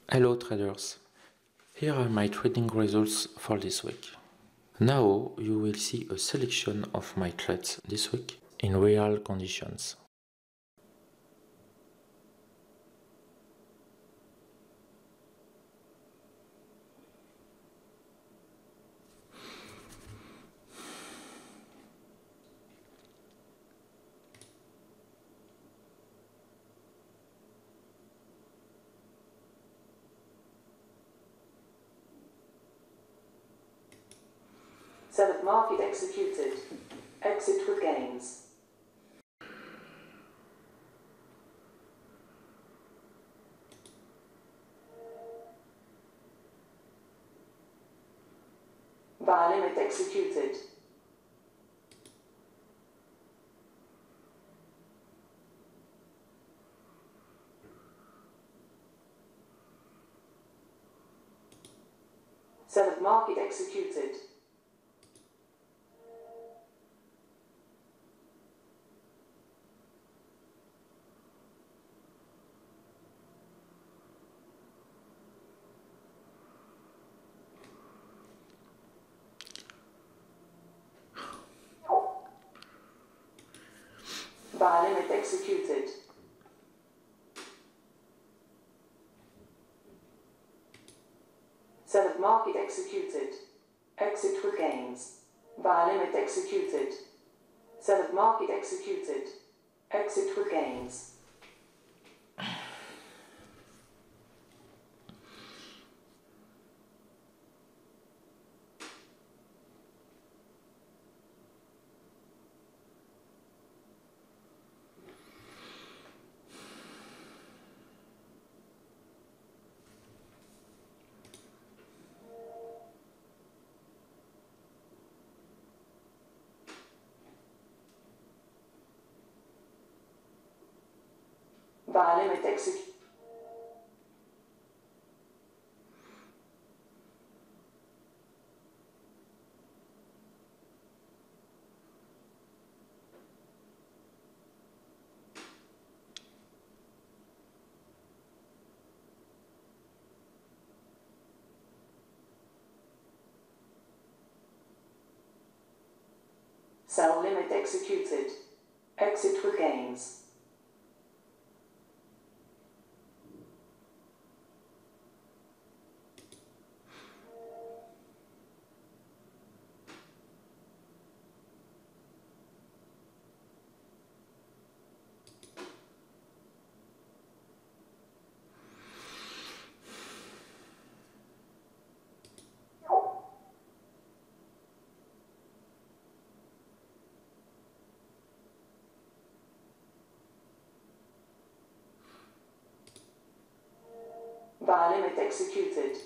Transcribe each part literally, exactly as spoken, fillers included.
Hello traders, here are my trading results for this week. Now you will see a selection of my trades this week in real conditions. Sell at market executed. Exit with gains. Buy limit executed. Sell at market executed. Buy limit executed. Sell at market executed. Exit with gains. Buy limit executed. Sell at market executed. Exit with gains. Buy limit execute. Sell limit executed. Exit with gains. Buy limit executed.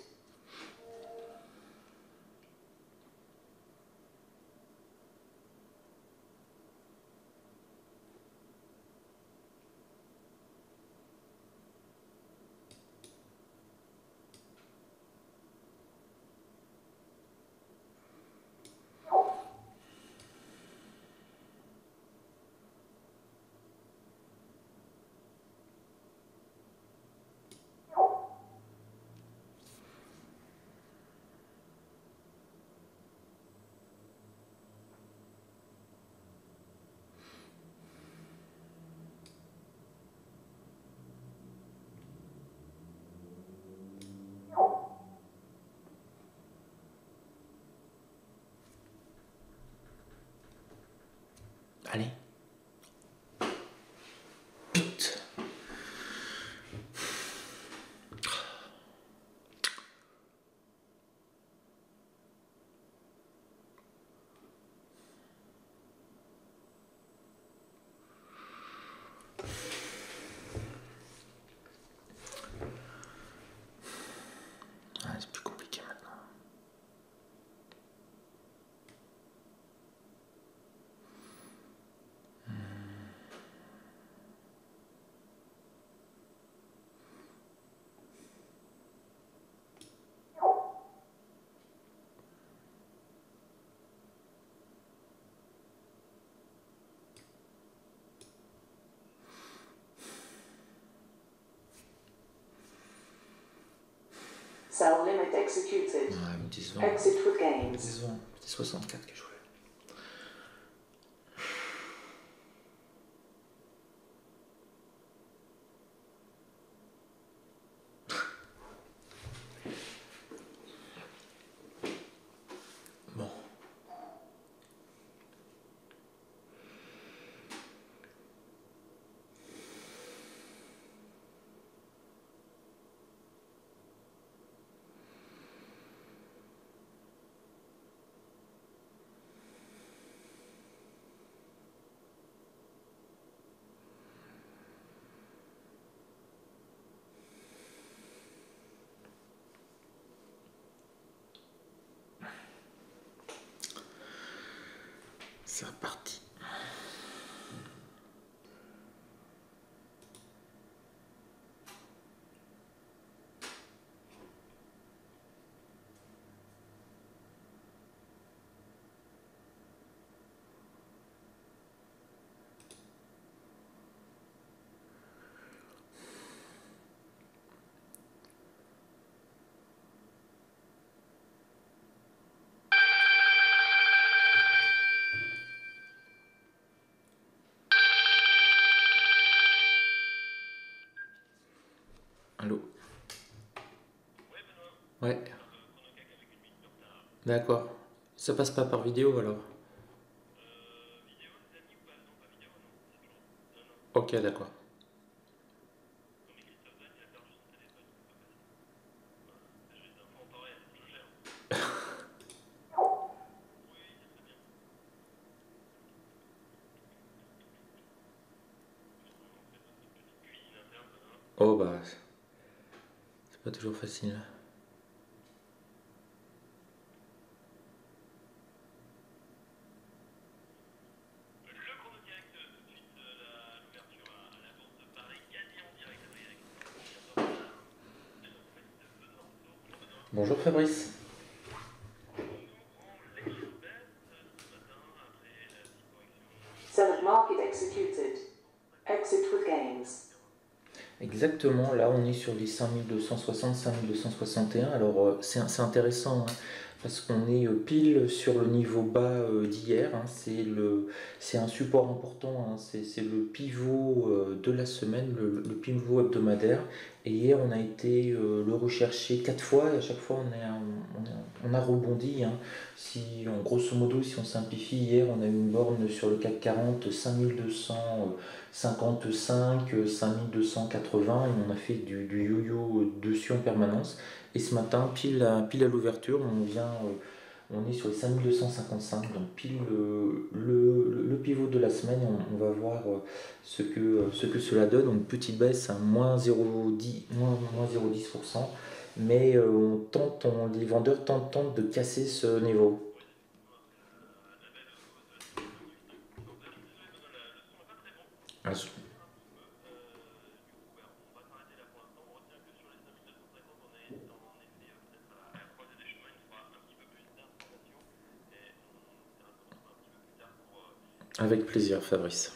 Allez. Pute. Ah, c'est plus compliqué maintenant. Sell limit executed. Ouais, me disons. Exit with gains. Disons, c'était soixante-quatre que je voulais. Bon. C'est reparti. Allô? Ouais. D'accord. Ça passe pas par vidéo alors? Ok, d'accord. Oh bah, c'est pas toujours facile. Bonjour Fabrice. Sell at market executed. Exit with gains. Exactement, là on est sur les cinq mille deux cent soixante, cinq mille deux cent soixante et un. Alors euh, c'est c'est intéressant hein, parce qu'on est euh, pile sur le niveau bas euh, d'hier. Hein, c'est le c'est un support important, hein, c'est c'est le pivot euh, de la semaine, le, le pivot hebdomadaire. Et hier on a été euh, le rechercher quatre fois et à chaque fois on, est, on, on, a, on a rebondi. Hein. Si, en grosso modo, si on simplifie, hier on a eu une borne sur le C A C quarante, cinq mille deux cent cinquante-cinq, cinq mille deux cent quatre-vingts et on a fait du, du yo-yo dessus en permanence. Et ce matin, pile à, pile à l'ouverture, on vient, euh, on est sur les cinq mille deux cent cinquante-cinq, donc pile euh, le, le, le pivot de la semaine. On, on va voir euh, ce, que, euh, ce que cela donne. Donc petite baisse à moins zéro virgule dix pour cent, mais euh, on tente, on, les vendeurs tentent, tentent de casser ce niveau. Ah, avec plaisir, Fabrice.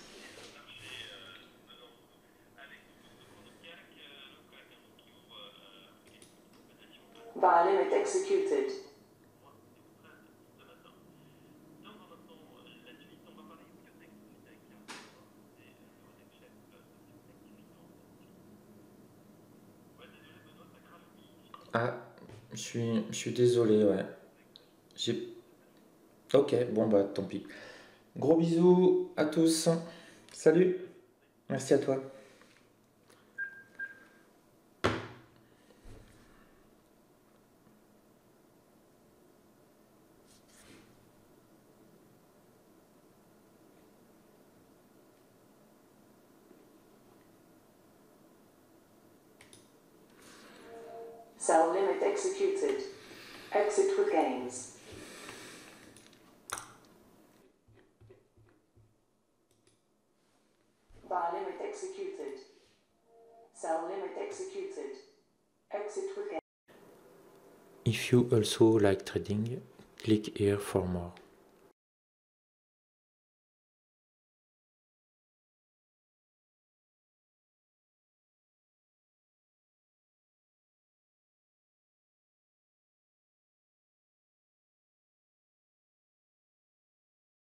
Buy limit executed. Ah, je suis, je suis désolé, ouais. J'ai... Ok, bon bah tant pis. Gros bisous à tous. Salut. Merci à toi. Sell limit executed. Exit with gains. Buy limit executed. Sell limit executed. Exit with gains. If you also like trading, click here for more.